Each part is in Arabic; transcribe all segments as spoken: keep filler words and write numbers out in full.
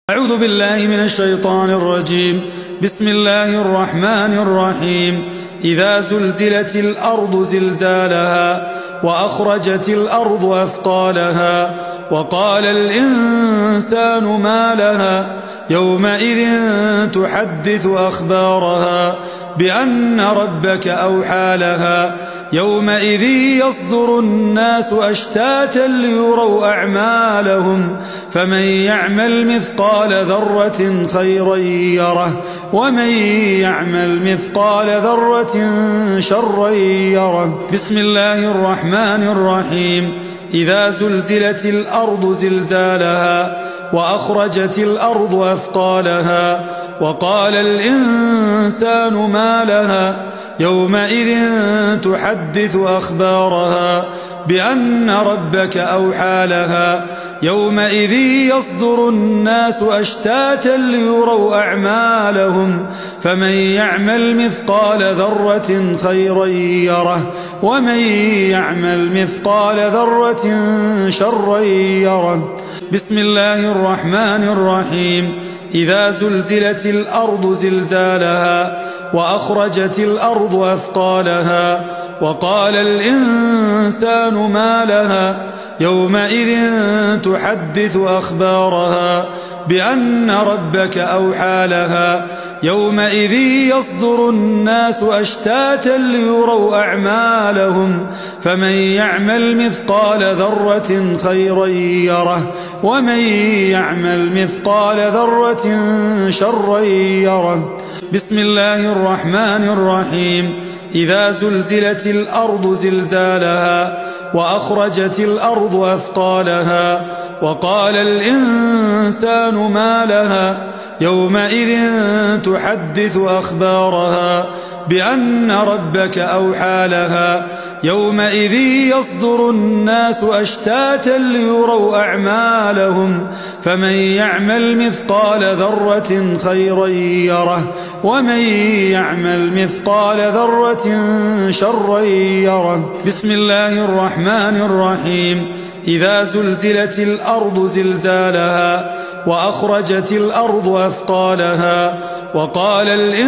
أعوذ بالله من الشيطان الرجيم. بسم الله الرحمن الرحيم. إذا زلزلت الأرض زلزالها وأخرجت الأرض أثقالها وقال الإنسان ما لها يومئذ تحدث أخبارها بأن ربك أوحى لها يومئذ يصدر الناس أشتاتا ليروا أعمالهم فمن يعمل مثقال ذرة خيرا يره ومن يعمل مثقال ذرة شرا يره. بسم الله الرحمن الرحيم. إذا زلزلت الأرض زلزالها وأخرجت الأرض أثقالها وقال الإنسان ما لها يومئذ تحدث أخبارها بأن ربك أوحى لها يومئذ يصدر الناس أشتاتا ليروا أعمالهم فمن يعمل مثقال ذرة خيرا يره ومن يعمل مثقال ذرة شرا يره. بسم الله الرحمن الرحيم. إذا زلزلت الأرض زلزالها وأخرجت الأرض أثقالها وقال الإنسان ما لها يومئذ تحدث أخبارها بأن ربك أوحى لها يومئذ يصدر الناس أشتاتا ليروا أعمالهم فمن يعمل مثقال ذرة خيرا يره ومن يعمل مثقال ذرة شرا يره. بسم الله الرحمن الرحيم. إذا زلزلت الأرض زلزالها وأخرجت الأرض أثقالها وقال الإنسان ما لها يومئذ تحدث أخبارها بأن ربك أوحى لها يومئذ يصدر الناس أشتاتا ليروا أعمالهم فمن يعمل مثقال ذرة خيرا يره ومن يعمل مثقال ذرة شرا يره. بسم الله الرحمن الرحيم. إذا زلزلت الأرض زلزالها وأخرجت الأرض أثقالها وقال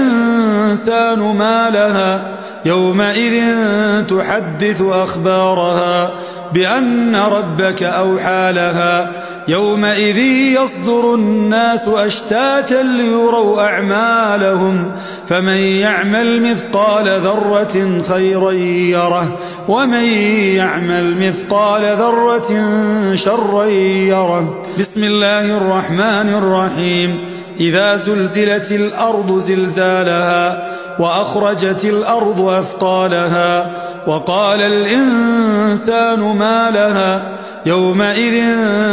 الإنسان ما لها يومئذ تحدث أخبارها بأن ربك أوحى لها يومئذ يصدر الناس أشتاتا ليروا أعمالهم فمن يعمل مثقال ذرة خيرا يره ومن يعمل مثقال ذرة شرا يره. بسم الله الرحمن الرحيم. إذا زلزلت الأرض زلزالها وأخرجت الأرض أثقالها وقال الإنسان ما لها يومئذ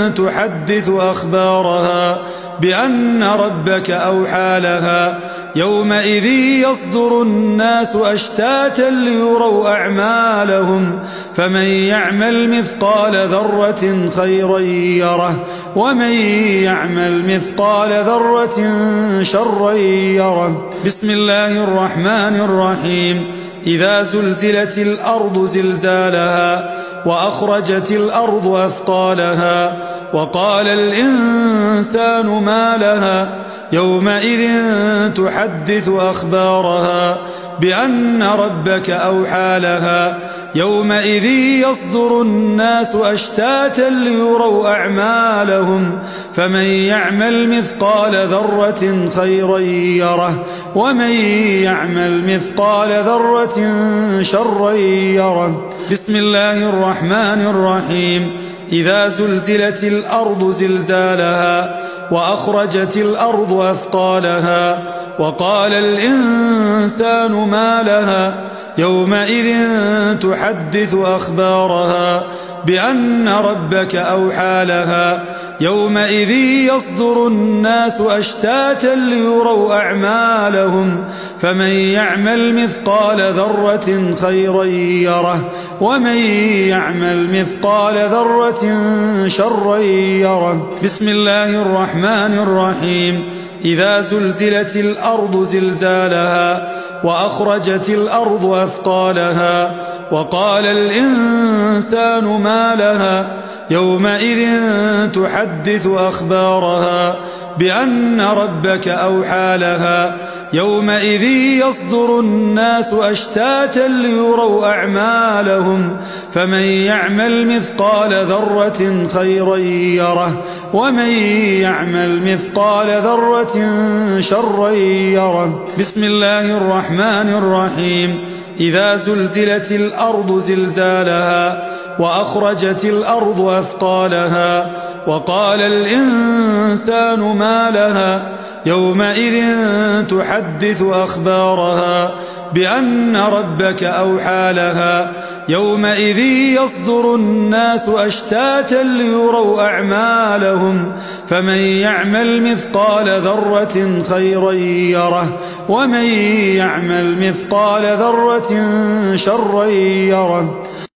تحدث أخبارها بأن ربك أوحى لها يومئذ يصدر الناس أشتاتا ليروا أعمالهم فمن يعمل مثقال ذرة خيرا يره ومن يعمل مثقال ذرة شرا يره. بسم الله الرحمن الرحيم. إذا زلزلت الأرض زلزالها وأخرجت الأرض أثقالها وقال الإنسان ما لها يومئذ تحدث أخبارها بأن ربك أوحى لها يومئذ يصدر الناس أشتاتا ليروا أعمالهم فمن يعمل مثقال ذرة خيرا يره ومن يعمل مثقال ذرة شرا يره. بسم الله الرحمن الرحيم. إذا زلزلت الأرض زلزالها وأخرجت الأرض أثقالها وقال الإنسان ما لها يومئذ تحدث أخبارها بأن ربك أوحى لها يومئذ يصدر الناس أشتاتا ليروا أعمالهم فمن يعمل مثقال ذرة خيرا يره ومن يعمل مثقال ذرة شرا يره. بسم الله الرحمن الرحيم. إذا زلزلت الأرض زلزالها وأخرجت الأرض أثقالها وقال الإنسان ما لها يومئذ تحدث أخبارها بأن ربك أوحى لها يومئذ يصدر الناس أشتاتا ليروا أعمالهم فمن يعمل مثقال ذرة خيرا يره ومن يعمل مثقال ذرة شرا يره. بسم الله الرحمن الرحيم. إذا زلزلت الأرض زلزالها وأخرجت الأرض أثقالها وقال الإنسان ما لها يومئذ تحدث أخبارها بأن ربك أوحى لها يومئذ يصدر الناس أشتاتا ليروا أعمالهم فمن يعمل مثقال ذرة خيرا يره ومن يعمل مثقال ذرة شرا يره.